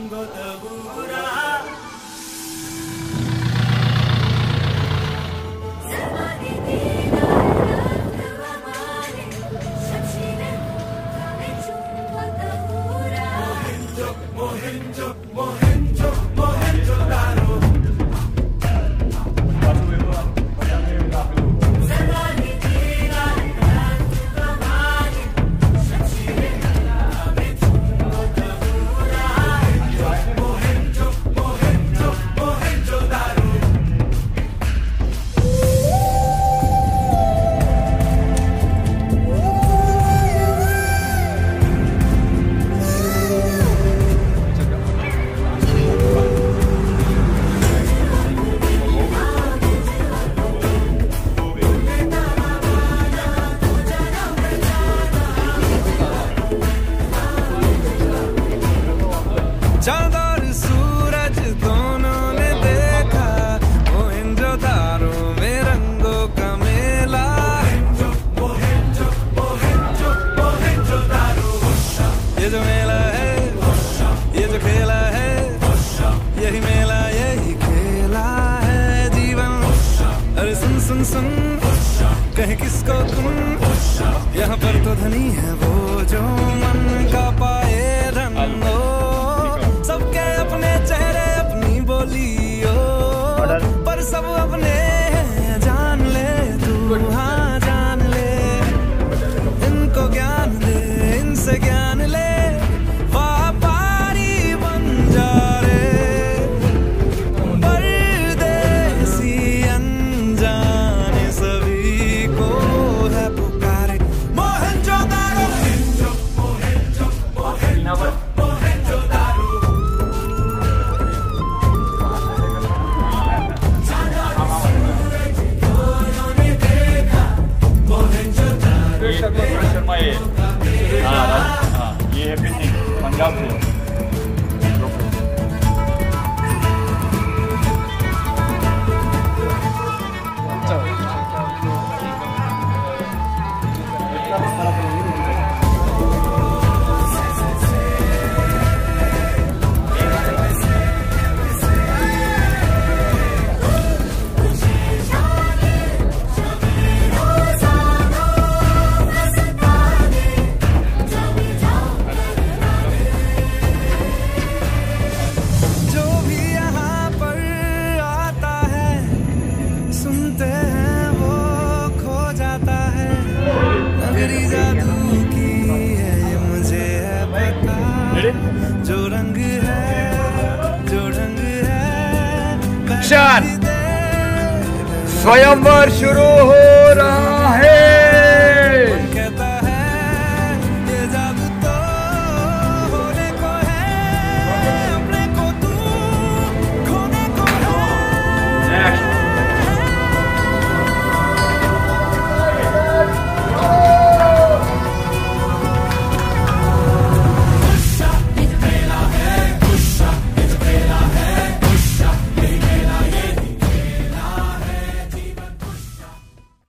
चांद और सूरज दोनों ने देखा मोहनजोदारो में रंगों का मेला। ये जो मेला है, ये जो खेला है, यही मेला यही खेला है जीवन। अरे सुन सुन सुन कहे किसको तुम, यहाँ पर तो धनी है वो जो मन का पाए रंगो। सबके अपने चेहरे अपनी बोलियो, पर सब अपने जान ले तू, हाँ जान ले। इनको ज्ञान दे, इनसे ज्ञान ले, व्यापारी बन जा रे। परदेसी अनजाने सभी को है पुकारे। मोहनजोदारो शर्मा ये है पेंटिंग पंजाब से। जो रंग है, जो ढंग है, स्वयंवर शुरू हो रहा।